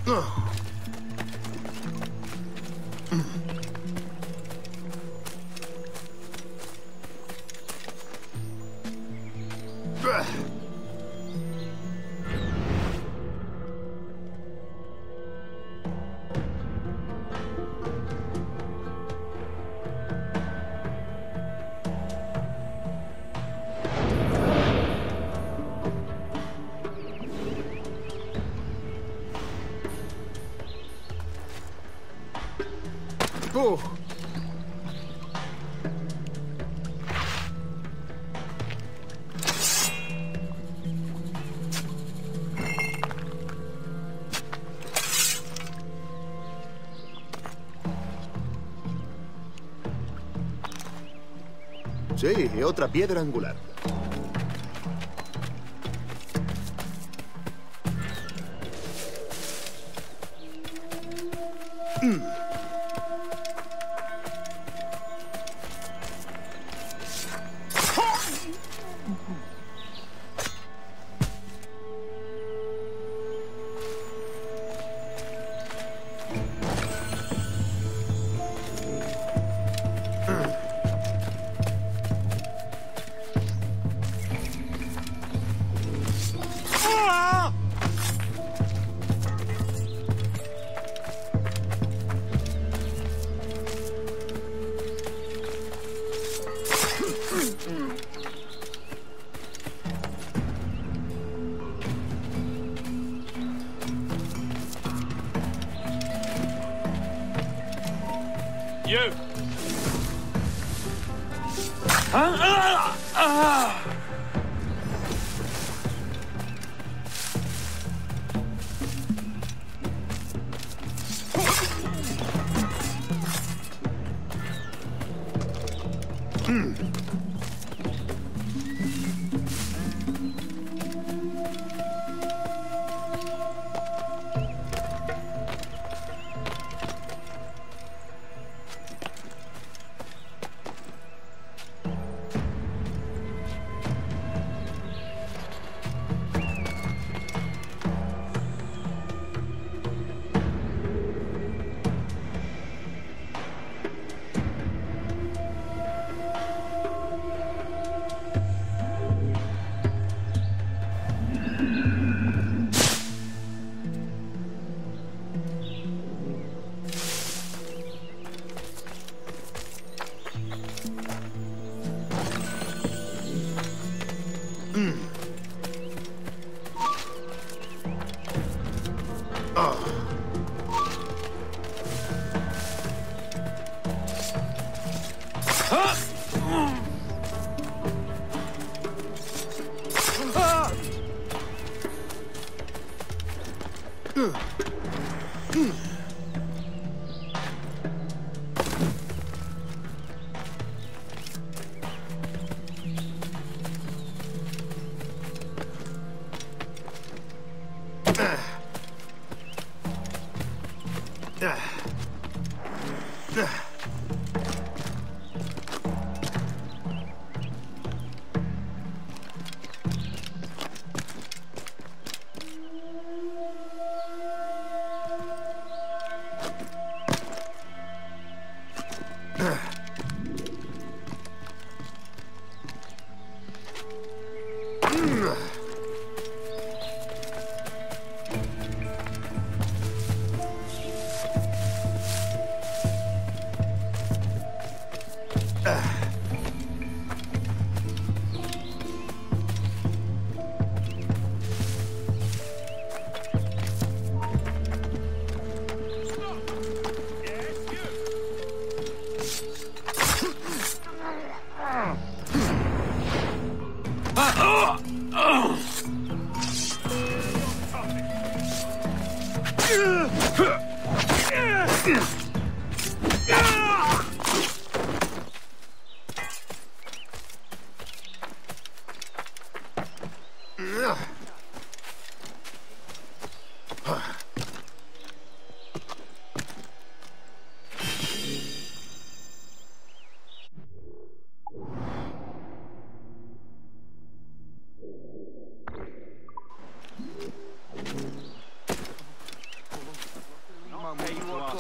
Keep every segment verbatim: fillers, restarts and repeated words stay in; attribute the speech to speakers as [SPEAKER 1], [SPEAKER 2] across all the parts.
[SPEAKER 1] Oh.
[SPEAKER 2] Sí, y otra piedra angular. Mm.
[SPEAKER 3] You! Huh? Ah! Ah!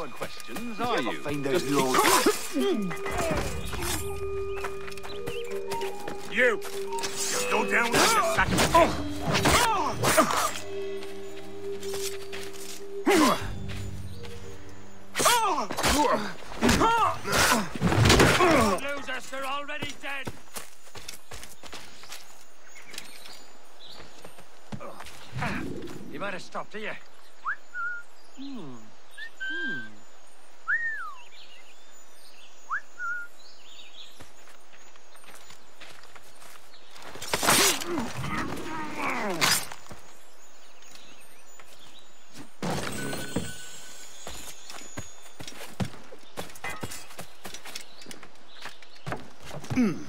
[SPEAKER 3] for questions, are you?
[SPEAKER 2] Find out who owns
[SPEAKER 3] You! You go down with your sack of oh. Losers are already dead! You might have stopped, do you? Hmm. Hmm. Mm.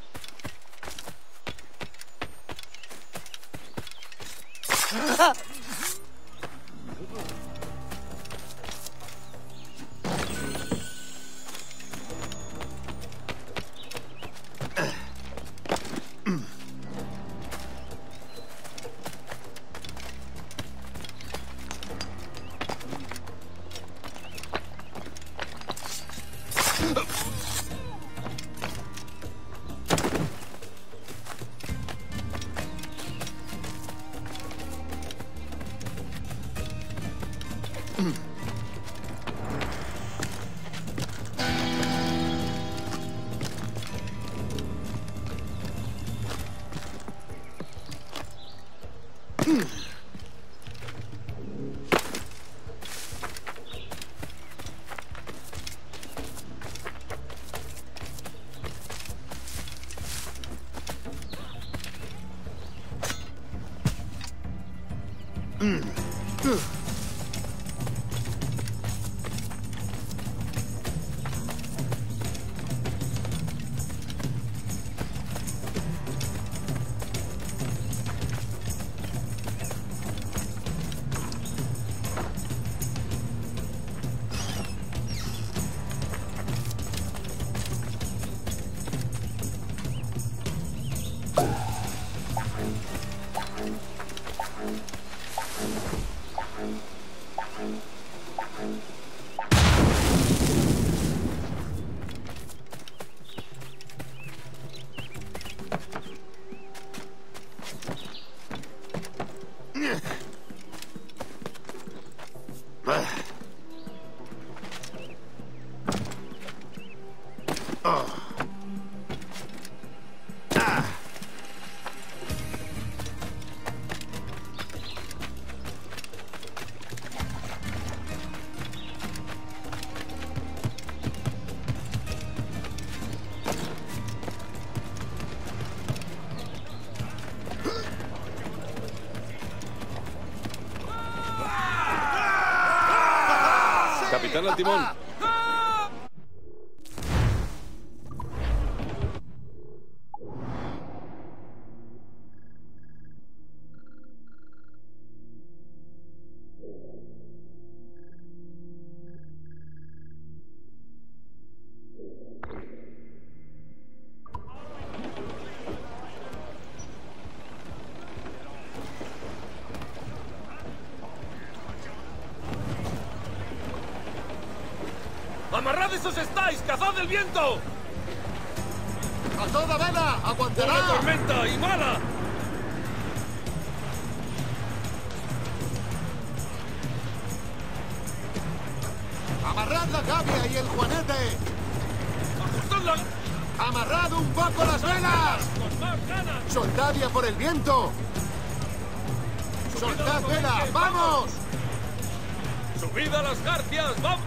[SPEAKER 3] Mm. Ugh.
[SPEAKER 1] Capitán al timón.
[SPEAKER 3] ¡Amarrad esos estáis! ¡Cazad el viento!
[SPEAKER 2] ¡A toda vela! ¡Aguantará!
[SPEAKER 3] ¡Una tormenta y mala!
[SPEAKER 2] ¡Amarrad la gavia y el juanete!
[SPEAKER 3] ¡Ajustadla!
[SPEAKER 2] ¡Amarrad un poco las velas!
[SPEAKER 3] ¡Con más ganas!
[SPEAKER 2] ¡Soltad ya por el viento! ¡Soltad vela! ¡Vamos!
[SPEAKER 3] ¡Subid a las garcias! ¡Vamos!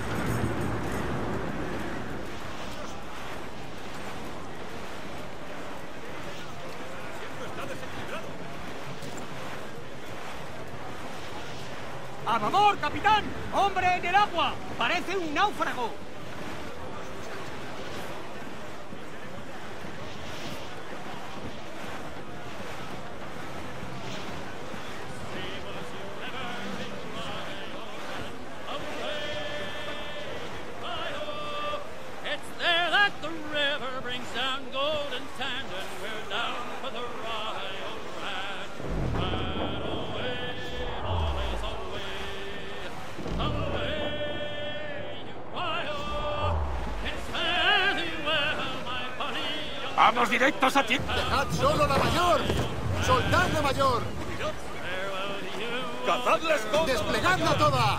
[SPEAKER 4] ¡A favor, capitán! ¡Hombre en el agua! ¡Parece un náufrago!
[SPEAKER 3] ¡Vamos directos a ti!
[SPEAKER 2] ¡Dejad solo la mayor! ¡Soltad la mayor!
[SPEAKER 1] ¡Cazadles todos!
[SPEAKER 2] ¡Desplegadla toda!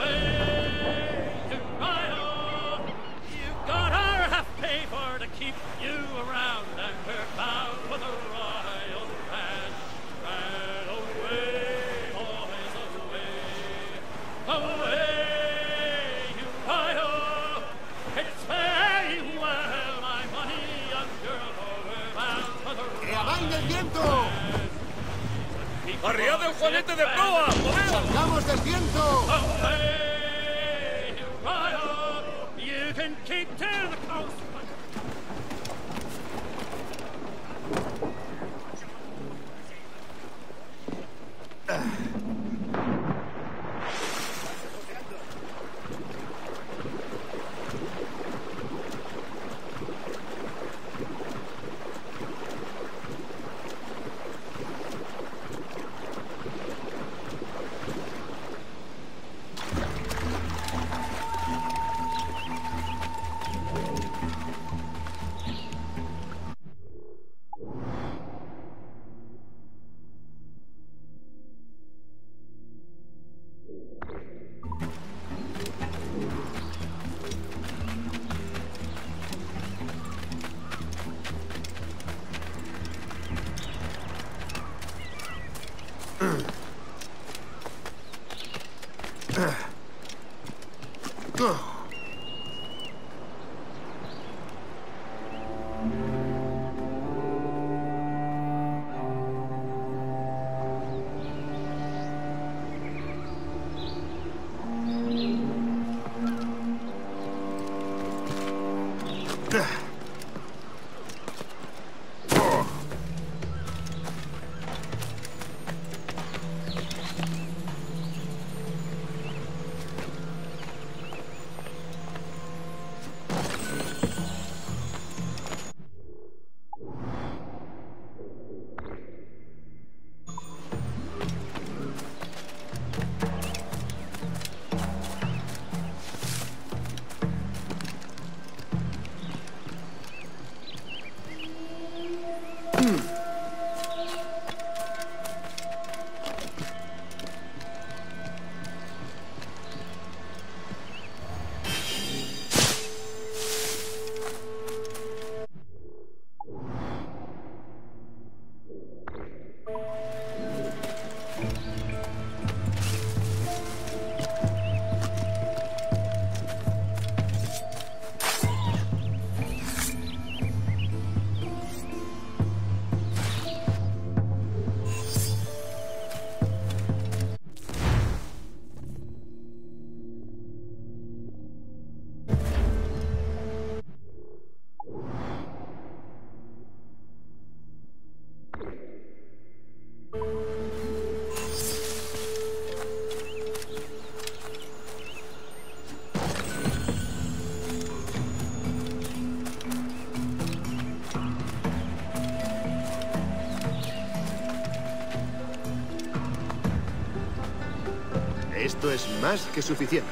[SPEAKER 2] ¡Que amaine el viento!
[SPEAKER 1] ¡Arriad el juanete de proa! ¡Moveos!
[SPEAKER 2] ¡Salgamos del viento!
[SPEAKER 3] You can keep to the coast.
[SPEAKER 2] Esto es más que suficiente.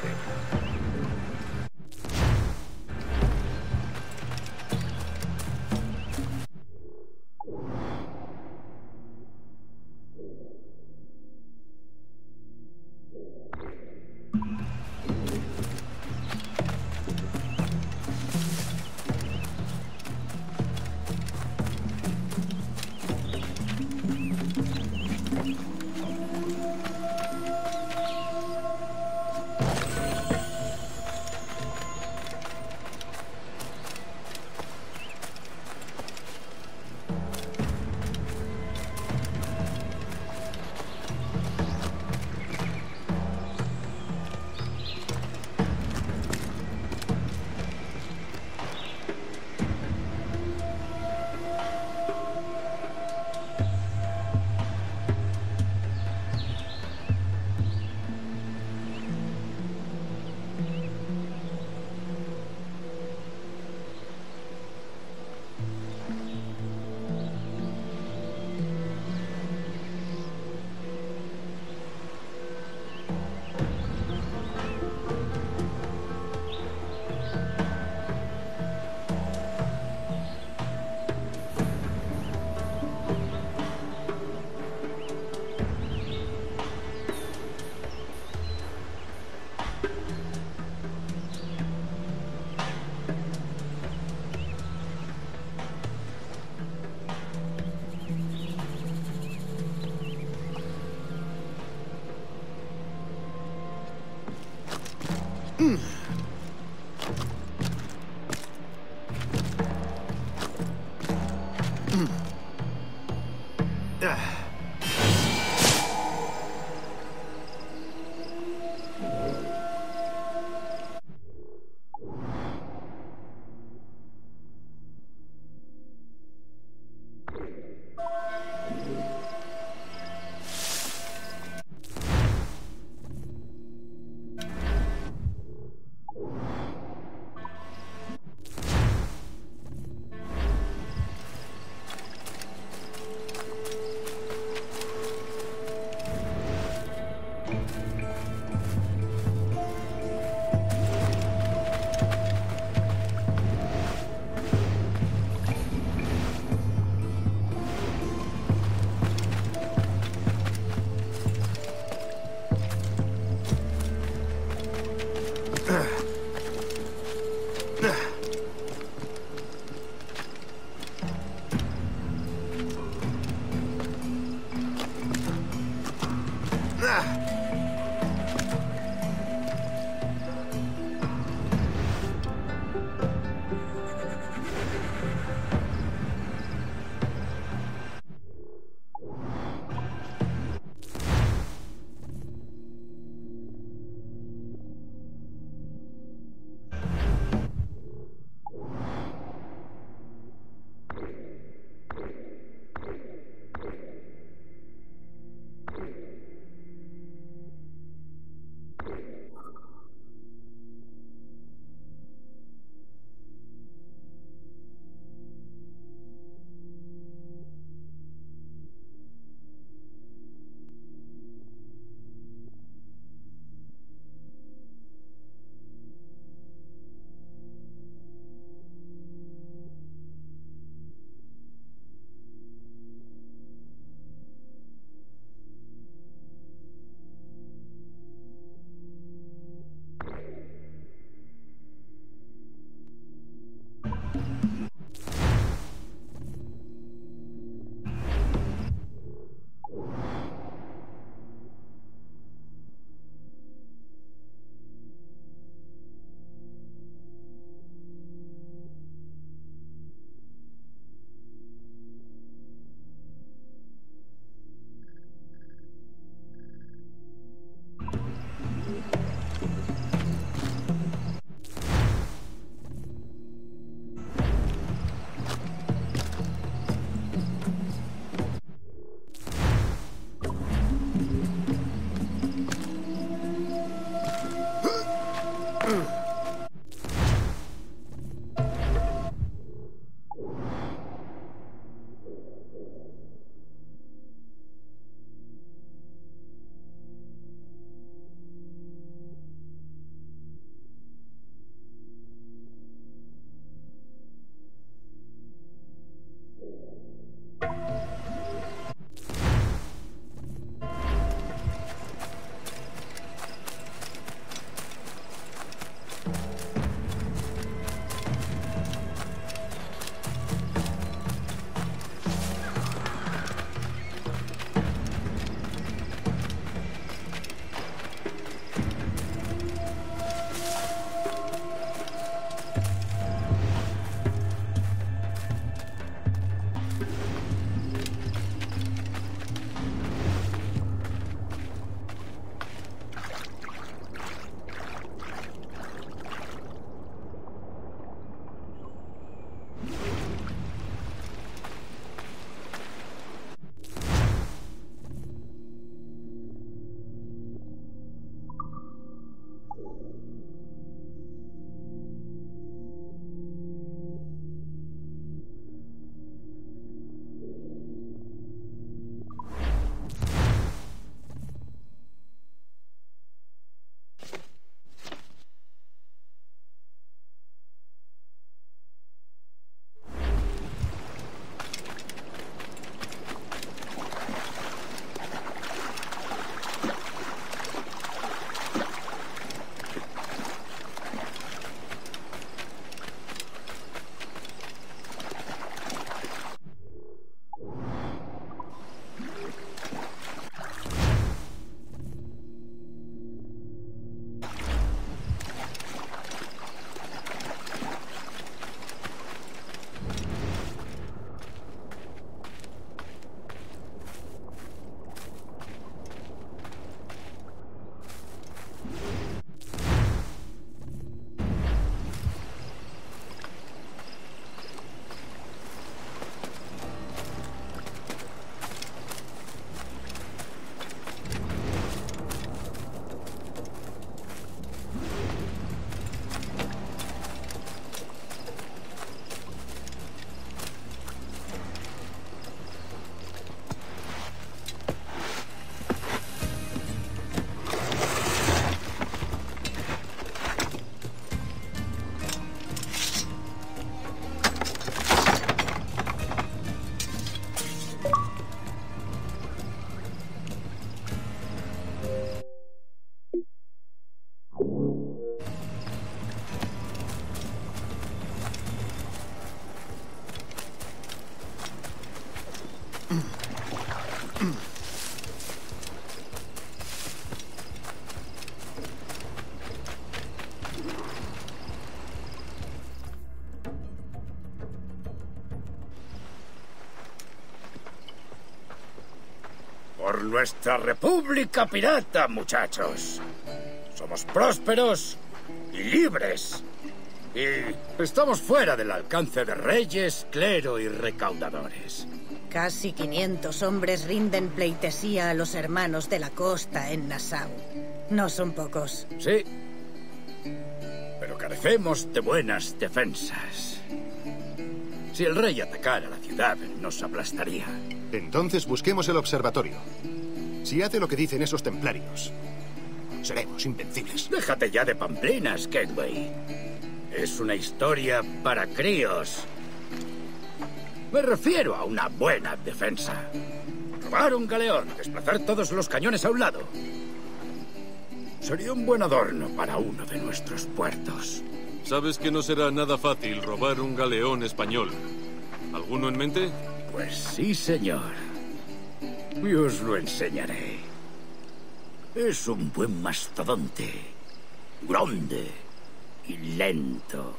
[SPEAKER 5] nuestra república pirata, muchachos. Somos prósperos y libres. Y estamos fuera del alcance de reyes, clero y recaudadores.
[SPEAKER 6] Casi quinientos hombres rinden pleitesía a los hermanos de la costa en Nassau. No son pocos.
[SPEAKER 5] Sí, pero carecemos de buenas defensas. Si el rey atacara la ciudad, nos aplastaría.
[SPEAKER 2] Entonces busquemos el observatorio. Si hace lo que dicen esos templarios, seremos invencibles.
[SPEAKER 5] Déjate ya de pamplinas, Kenway. Es una historia para críos. Me refiero a una buena defensa. Robar un galeón, desplazar todos los cañones a un lado. Sería un buen adorno para uno de nuestros puertos.
[SPEAKER 1] Sabes que no será nada fácil robar un galeón español. ¿Alguno en mente?
[SPEAKER 5] Pues sí, señor. Y os lo enseñaré. Es un buen mastodonte. Grande y lento.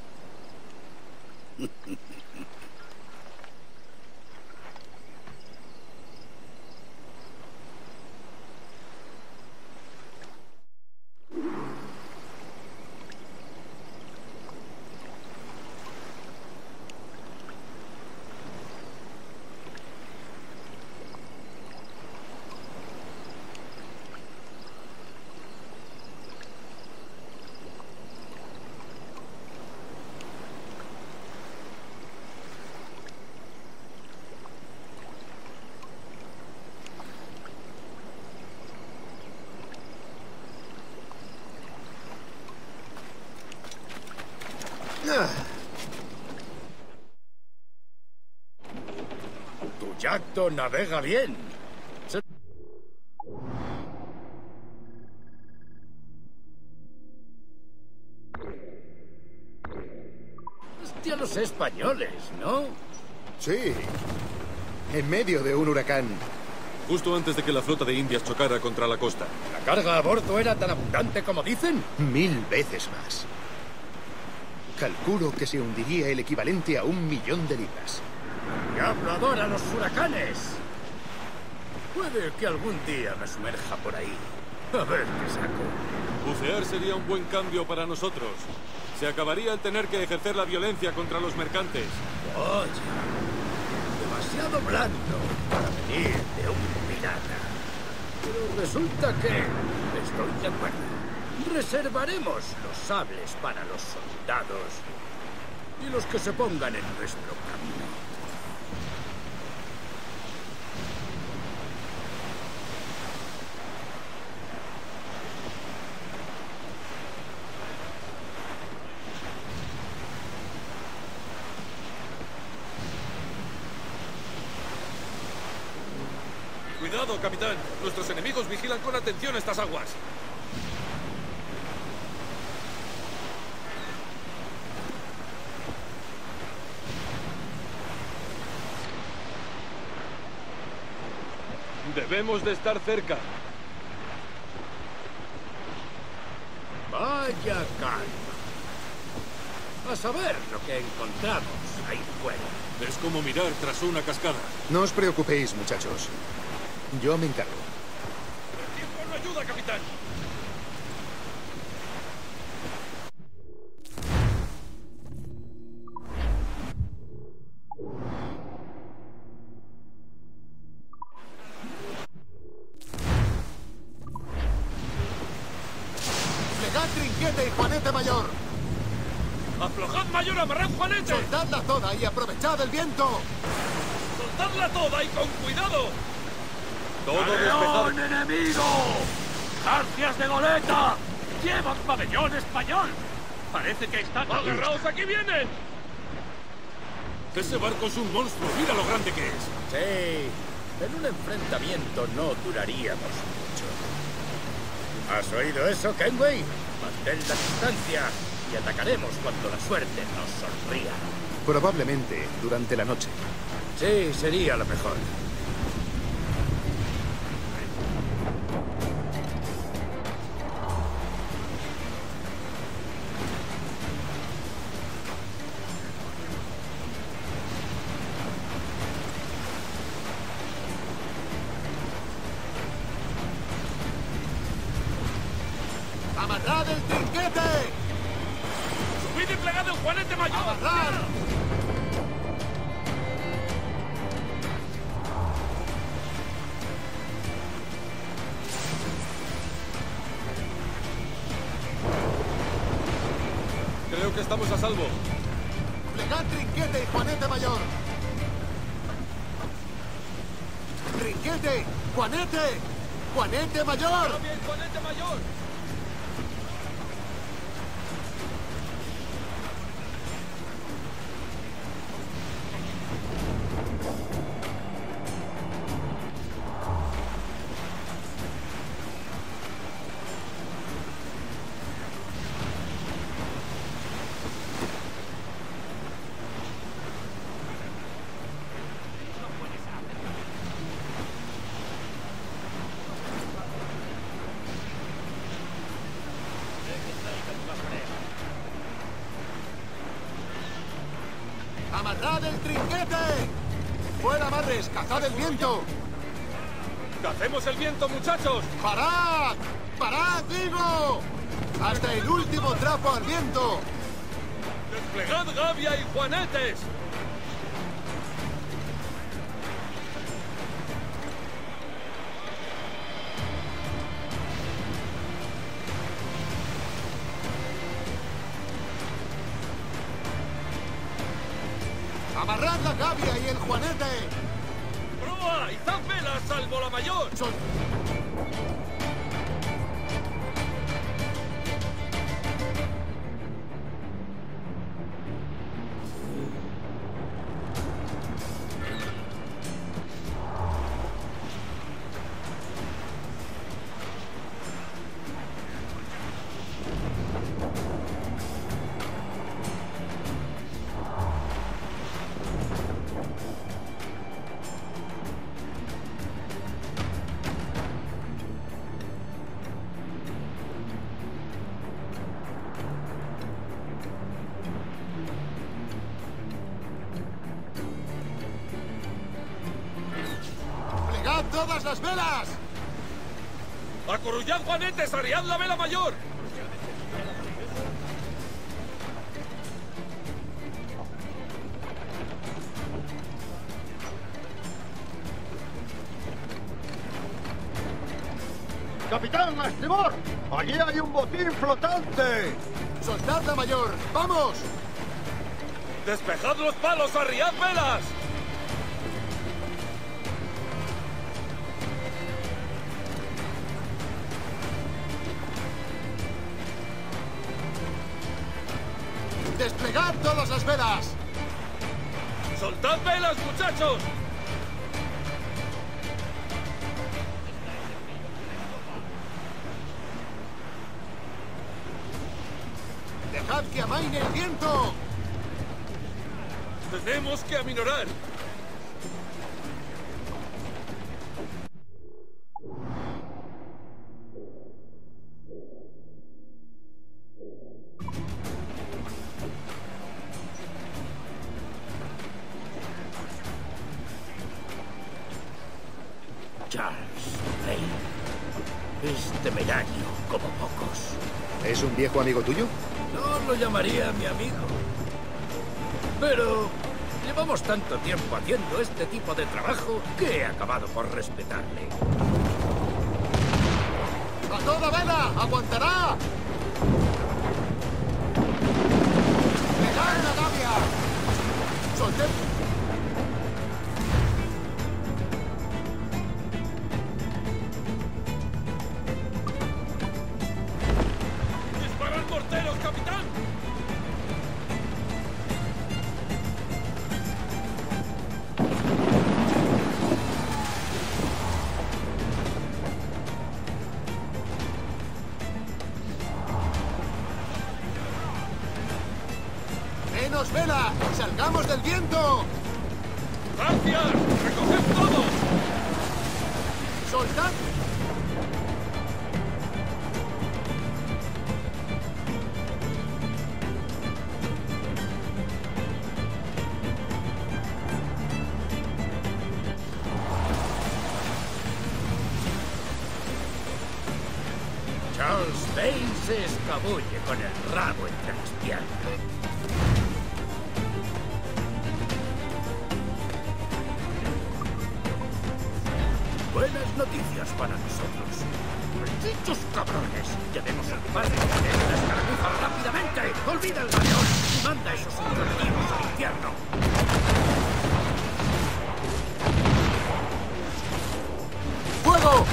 [SPEAKER 5] Tu yacto navega bien. Se... Hostia, los españoles, ¿no?
[SPEAKER 2] Sí. En medio de un huracán.
[SPEAKER 1] Justo antes de que la flota de indias chocara contra la costa.
[SPEAKER 5] ¿La carga a bordo era tan abundante como dicen?
[SPEAKER 2] Mil veces más. Calculo que se hundiría el equivalente a un millón de libras.
[SPEAKER 5] ¡Diablo adora los huracanes! Puede que algún día me sumerja por ahí. A ver qué saco.
[SPEAKER 1] Bucear sería un buen cambio para nosotros. Se acabaría el tener que ejercer la violencia contra los mercantes.
[SPEAKER 5] Oye, demasiado blando para venir de un pirata. Pero resulta que estoy de acuerdo. Reservaremos los sables para los soldados y los que se pongan en nuestro camino.
[SPEAKER 1] Cuidado, capitán. Nuestros enemigos vigilan con atención estas aguas. Debemos de estar cerca.
[SPEAKER 5] Vaya calma. A saber lo que encontramos ahí fuera.
[SPEAKER 1] Es como mirar tras una cascada.
[SPEAKER 2] No os preocupéis, muchachos. Yo me encargo.
[SPEAKER 1] El tiempo no ayuda, capitán.
[SPEAKER 2] ¡Plegad trinquete y juanete mayor!
[SPEAKER 1] ¡Aflojad mayor, amarrad juanete!
[SPEAKER 2] ¡Soltadla toda y aprovechad el viento!
[SPEAKER 1] ¡Soltadla toda y con cuidado! ¡Todo despejado!
[SPEAKER 4] enemigo! ¡Garcias de goleta! ¡Llevan pabellón español! Parece que están...
[SPEAKER 1] ¡Agarraos, aquí vienen! Ese barco es un monstruo, mira lo grande que es.
[SPEAKER 5] Sí, en un enfrentamiento no duraríamos mucho. ¿Has oído eso, Kenway? Mantén la distancia y atacaremos cuando la suerte nos sonría.
[SPEAKER 2] Probablemente durante la noche.
[SPEAKER 5] Sí, sería lo mejor.
[SPEAKER 2] ¡Amarrad el trinquete!
[SPEAKER 4] ¡Subid y plegad el juanete mayor!
[SPEAKER 2] ¡Amarrad!
[SPEAKER 1] Creo que estamos a salvo.
[SPEAKER 2] ¡Plegad trinquete y juanete mayor! ¡Trinquete! ¡Juanete! ¡Juanete mayor!
[SPEAKER 1] ¡Bien, juanete mayor!
[SPEAKER 2] ¡Amarrad el trinquete! ¡Fuera amarres! ¡Cazad el viento!
[SPEAKER 1] ¡Cacemos el viento, muchachos!
[SPEAKER 2] ¡Parad! ¡Parad, digo! ¡Hasta el último trapo al viento!
[SPEAKER 1] ¡Desplegad gavia y juanetes!
[SPEAKER 2] ¡Amarrad la gavia y el juanete!
[SPEAKER 1] ¡Proa! ¡Izad velas, salvo la mayor!
[SPEAKER 2] Sol- ¡Plegad todas las velas!
[SPEAKER 1] ¡Acorrullad juanetes! ¡Arriad la vela mayor!
[SPEAKER 7] ¡Capitán, a estribor! ¡Allí hay un botín flotante!
[SPEAKER 2] ¡Soltad la mayor! ¡Vamos!
[SPEAKER 1] ¡Despejad los palos! ¡Arriad velas!
[SPEAKER 2] ¡Desplegad todas las velas!
[SPEAKER 1] ¡Soltad velas, muchachos!
[SPEAKER 2] ¡Dejad que amaine el viento!
[SPEAKER 1] ¡Tenemos que aminorar!
[SPEAKER 5] Charles Lane es temerario como pocos.
[SPEAKER 2] ¿Es un viejo amigo tuyo?
[SPEAKER 5] No lo llamaría mi amigo. Pero llevamos tanto tiempo haciendo este tipo de trabajo que he acabado por respetarle.
[SPEAKER 2] ¡A toda vela! ¡Aguantará! ¡Plegad la gavia! ¡Solted!
[SPEAKER 1] ¡Disparad morteros, capitán!
[SPEAKER 2] ¡Menos vela! ¡Salgamos del viento!
[SPEAKER 1] ¡Gracias! ¡Recoged todo!
[SPEAKER 2] ¡Soltad!
[SPEAKER 5] Charles Bane se escabulle con el rabo entre las piernas. Buenas noticias para nosotros. ¡Malditos cabrones! Debemos ocupar esta escaramuza rápidamente. ¡Olvida el galeón y manda a esos intrusos al infierno!
[SPEAKER 2] ¡Fuego!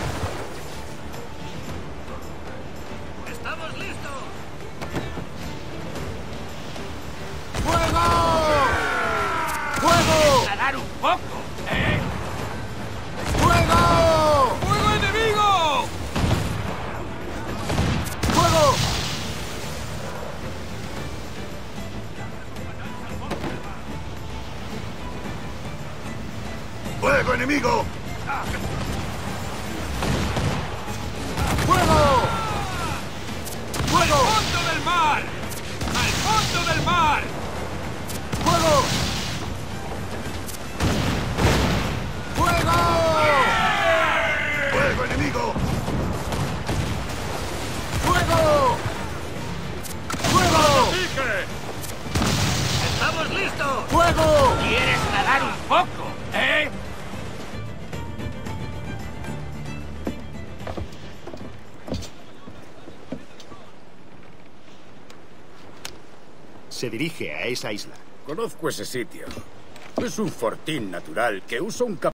[SPEAKER 4] ¡Estamos listos!
[SPEAKER 2] ¡Fuego! ¡Fuego!
[SPEAKER 4] ¡Nadar un poco! ¿Eh?
[SPEAKER 2] ¡Fuego!
[SPEAKER 4] ¡Fuego enemigo!
[SPEAKER 2] ¡Fuego!
[SPEAKER 3] ¡Fuego enemigo!
[SPEAKER 2] ¡Fuego! ¡Fuego!
[SPEAKER 4] ¡Al fondo del mar! ¡Al fondo del mar!
[SPEAKER 2] ¡Fuego! ¡Fuego!
[SPEAKER 3] ¡Fuego enemigo!
[SPEAKER 2] ¡Fuego! ¡Fuego!
[SPEAKER 4] ¡Dije! ¡Estamos listos!
[SPEAKER 2] ¡Fuego!
[SPEAKER 4] ¿Quieres nadar un poco? ¿Eh?
[SPEAKER 2] Se dirige a esa isla.
[SPEAKER 5] Conozco ese sitio. Es un fortín natural que usa un